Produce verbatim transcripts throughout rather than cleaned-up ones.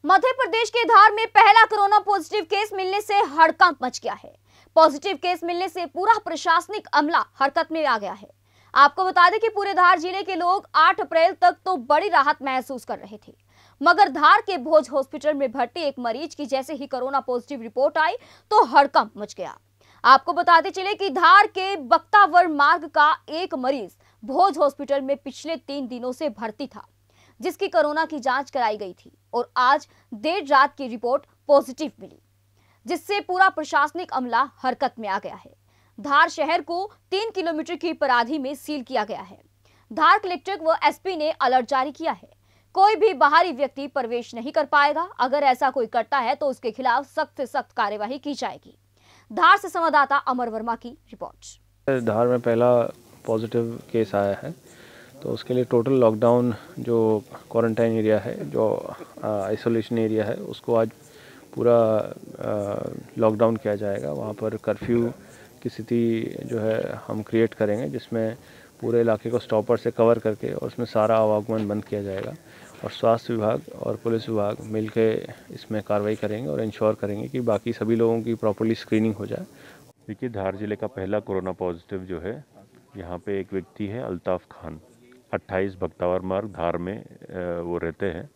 मध्य प्रदेश के धार में पहला कोरोना पॉजिटिव केस मिलने से हड़कंप मच गया है। पॉजिटिव केस मिलने से पूरा प्रशासनिक अमला हरकत में आ गया है। आपको बता दें कि पूरे धार जिले के लोग आठ अप्रैल तक तो बड़ी राहत महसूस कर रहे थे, मगर धार के भोज हॉस्पिटल में भर्ती एक मरीज की जैसे ही कोरोना पॉजिटिव रिपोर्ट आई तो हड़कंप मच गया। आपको बताते चले कि धार के बख्तावर मार्ग का एक मरीज भोज हॉस्पिटल में पिछले तीन दिनों से भर्ती था, जिसकी कोरोना की जांच कराई गई थी और आज देर रात की रिपोर्ट पॉजिटिव मिली, जिससे पूरा प्रशासनिक अमला हरकत में आ गया है। धार शहर को तीन किलोमीटर की परिधि में सील किया गया है। धार कलेक्टर व एसपी ने अलर्ट जारी किया है। कोई भी बाहरी व्यक्ति प्रवेश नहीं कर पाएगा। अगर ऐसा कोई करता है तो उसके खिलाफ सख्त से सख्त कार्यवाही की जाएगी। धार से संवाददाता अमर वर्मा की रिपोर्ट। धार में पहला पॉजिटिव केस आया है, तो उसके लिए टोटल लॉकडाउन जो क्वारंटाइन एरिया है, जो आइसोलेशन एरिया है, उसको आज पूरा लॉकडाउन किया जाएगा। वहाँ पर कर्फ्यू की स्थिति जो है हम क्रिएट करेंगे, जिसमें पूरे इलाके को स्टॉपर से कवर करके और उसमें सारा आवागमन बंद किया जाएगा और स्वास्थ्य विभाग और पुलिस विभाग मिलकर इसमें कार्रवाई करेंगे और इंश्योर करेंगे कि बाकी सभी लोगों की प्रॉपर्ली स्क्रीनिंग हो जाए। देखिए, धार जिले का पहला कोरोना पॉजिटिव जो है, यहाँ पे एक व्यक्ति है अल्ताफ खान, अट्ठाईस बख्तावर मार्ग धार में वो रहते हैं।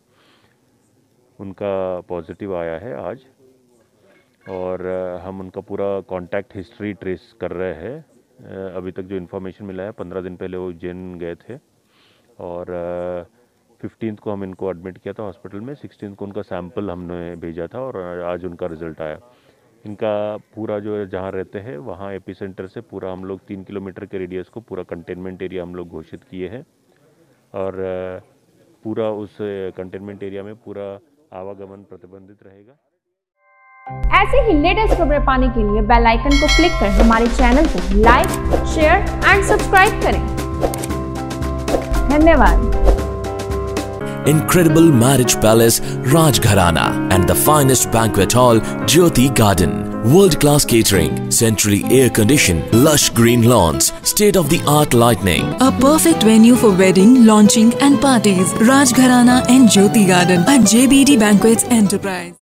उनका पॉजिटिव आया है आज और हम उनका पूरा कांटेक्ट हिस्ट्री ट्रेस कर रहे हैं। अभी तक जो इन्फॉर्मेशन मिला है, पंद्रह दिन पहले वो उज्जैन गए थे और फिफ्टींथ को हम इनको एडमिट किया था हॉस्पिटल में। सिक्सटींथ को उनका सैंपल हमने भेजा था और आज उनका रिजल्ट आया। इनका पूरा जो जहाँ रहते हैं वहाँ एपी सेंटर से पूरा हम लोग तीन किलोमीटर के रेडियस को पूरा कंटेनमेंट एरिया हम लोग घोषित किए हैं और पूरा उस कंटेनमेंट एरिया में पूरा आवागमन प्रतिबंधित रहेगा। ऐसे ही लेटेस्ट खबरें पाने के लिए बेल आइकन को क्लिक कर हमारे चैनल को लाइक, शेयर एंड सब्सक्राइब करें। धन्यवाद। Incredible marriage palace Rajgharana and the finest banquet hall Jyoti Garden. World-class catering, centrally air-conditioned, lush green lawns, state-of-the-art lighting. A perfect venue for wedding, launching and parties. Rajgharana and Jyoti Garden at J B D Banquets Enterprise.